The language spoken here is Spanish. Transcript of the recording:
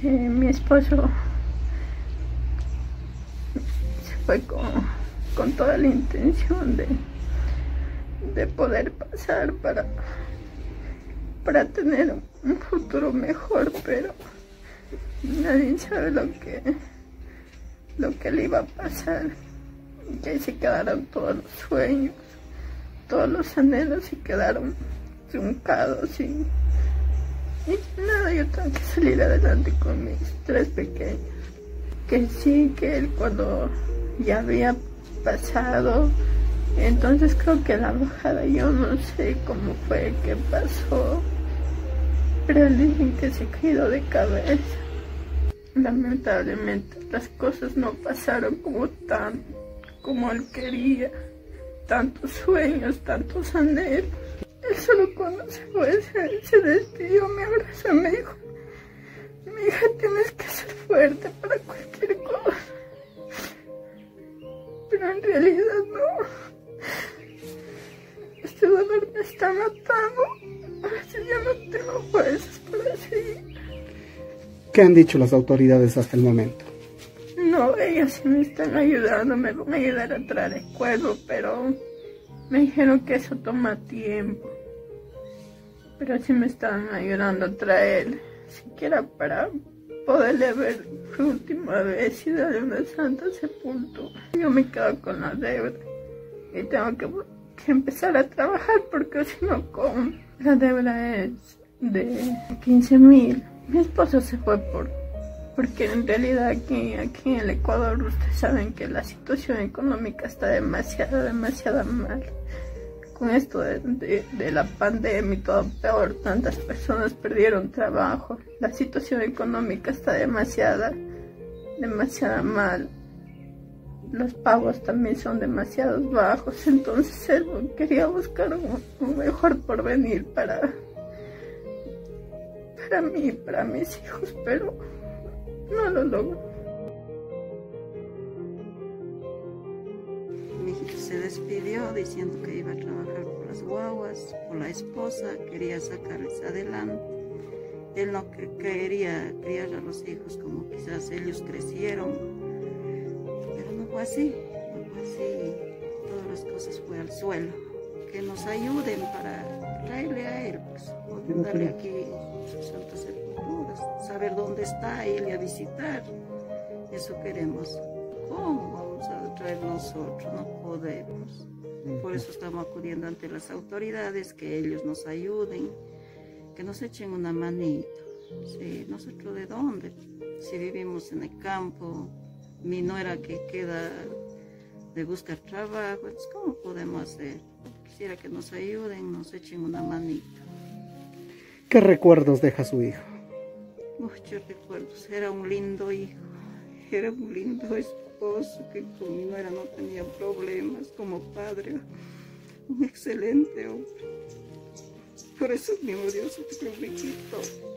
Mi esposo se fue con toda la intención de poder pasar para tener un futuro mejor, pero nadie sabe lo que le iba a pasar. Y ahí se quedaron todos los sueños, todos los anhelos y quedaron truncados y nada, yo tengo que salir adelante con mis 3 pequeños. Que sí, que él cuando ya había pasado, entonces creo que la bajada, yo no sé cómo fue, qué pasó, pero él dicen que se quedó de cabeza. Lamentablemente las cosas no pasaron como él quería, tantos sueños, tantos anhelos. Él solo cuando se fue, se despidió, me abrazó y me dijo: mi hija, tienes que ser fuerte para cualquier cosa. Pero en realidad no. Este dolor me está matando. A veces ya no tengo fuerzas para seguir. ¿Qué han dicho las autoridades hasta el momento? No, ellas sí me están ayudando, me van a ayudar a traer el cuerpo, pero me dijeron que eso toma tiempo. Pero sí me están ayudando a traer, siquiera para poderle ver por última vez y darle una santa sepultura. Yo me quedo con la deuda y tengo que empezar a trabajar, porque si no, con la deuda es de 15.000. Mi esposo se fue porque en realidad aquí en el Ecuador ustedes saben que la situación económica está demasiado mal. Con esto de la pandemia y todo peor, tantas personas perdieron trabajo, la situación económica está demasiado mal, los pagos también son demasiado bajos, entonces él quería buscar un mejor porvenir para mí y para mis hijos, pero no lo logró. Mi hijito se despidió diciendo que iba a trabajar por las guaguas, por la esposa, quería sacarles adelante. Él no quería criar a los hijos como quizás ellos crecieron, pero no fue así, todas las cosas fue al suelo. Que nos ayuden para traerle a él, pues, darle aquí sus santas sepulturas, saber dónde está, irle a visitar, eso queremos. ¿Cómo vamos a traer nosotros? No podemos. Por eso estamos acudiendo ante las autoridades, que ellos nos ayuden, que nos echen una manito. Sí, ¿nosotros de dónde? Si vivimos en el campo, mi nuera que queda de buscar trabajo, entonces ¿cómo podemos hacer? Quisiera que nos ayuden, nos echen una manito. ¿Qué recuerdos deja su hijo? Muchos recuerdos. Era un lindo hijo, era un lindo esposo, que con mi nuera no tenía problemas como padre, un excelente hombre. Por eso mismo Dios te lo quitó.